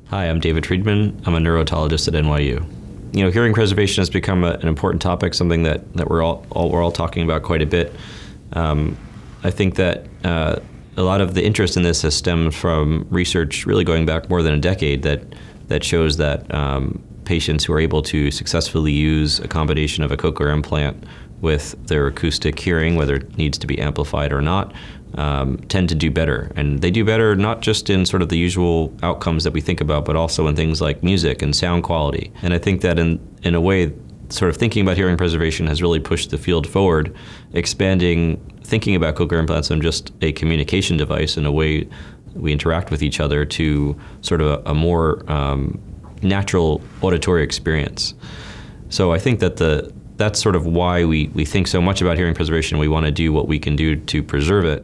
Hi, I'm David Friedmann. I'm a neurotologist at NYU. You know, hearing preservation has become an important topic, something that we're all talking about quite a bit. I think that a lot of the interest in this has stemmed from research really going back more than a decade that shows that patients who are able to successfully use a combination of a cochlear implant with their acoustic hearing, whether it needs to be amplified or not, tend to do better. And they do better not just in sort of the usual outcomes that we think about, but also in things like music and sound quality. And I think that in a way, sort of thinking about hearing preservation has really pushed the field forward, thinking about cochlear implants as just a communication device in a way we interact with each other to sort of a more natural auditory experience. So I think that that's sort of why we think so much about hearing preservation. We want to do what we can do to preserve it.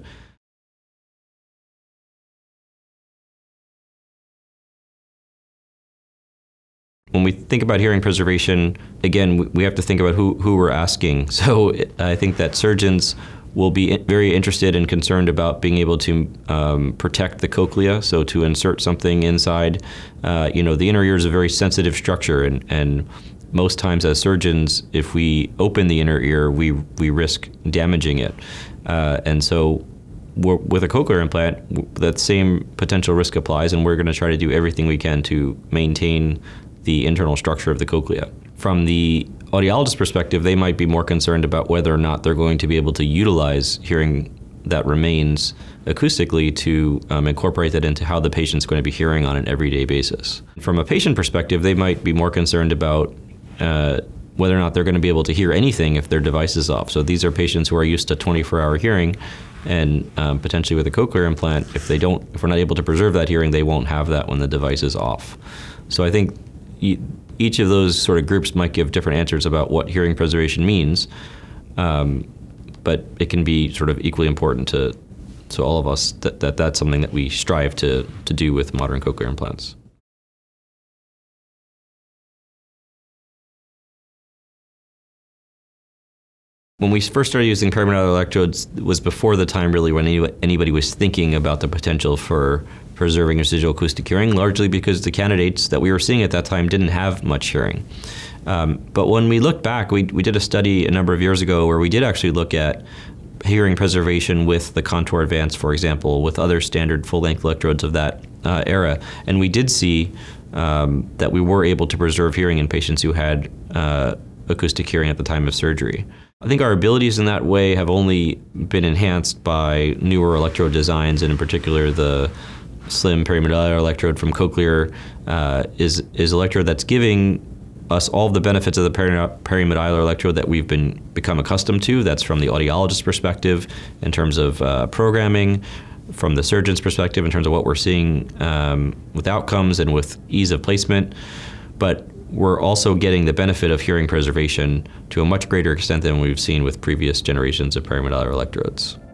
When we think about hearing preservation, again, we have to think about who we're asking. So I think that surgeons will be very interested and concerned about being able to protect the cochlea, so to insert something inside. You know, the inner ear is a very sensitive structure, and most times as surgeons, if we open the inner ear, we risk damaging it. And so with a cochlear implant, that same potential risk applies, and we're going to try to do everything we can to maintain the internal structure of the cochlea. From the audiologist perspective, they might be more concerned about whether or not they're going to be able to utilize hearing that remains acoustically to incorporate that into how the patient's going to be hearing on an everyday basis. From a patient perspective, they might be more concerned about whether or not they're going to be able to hear anything if their device is off. So these are patients who are used to 24-hour hearing, and potentially with a cochlear implant, if we're not able to preserve that hearing, they won't have that when the device is off. So I think each of those sort of groups might give different answers about what hearing preservation means, but it can be sort of equally important to all of us that's something that we strive to do with modern cochlear implants. When we first started using perimodiolar electrodes, it was before the time really when anybody was thinking about the potential for preserving residual acoustic hearing, largely because the candidates that we were seeing at that time didn't have much hearing. But when we look back, we did a study a number of years ago where we did actually look at hearing preservation with the Contour Advanced, for example, with other standard full-length electrodes of that era. And we did see that we were able to preserve hearing in patients who had acoustic hearing at the time of surgery. I think our abilities in that way have only been enhanced by newer electrode designs, and in particular the Slim Modiolar electrode from Cochlear is an electrode that's giving us all of the benefits of the perimodiolar electrode that we've become accustomed to. That's from the audiologist perspective in terms of programming, from the surgeon's perspective in terms of what we're seeing with outcomes and with ease of placement. But we're also getting the benefit of hearing preservation to a much greater extent than we've seen with previous generations of perimodiolar electrodes.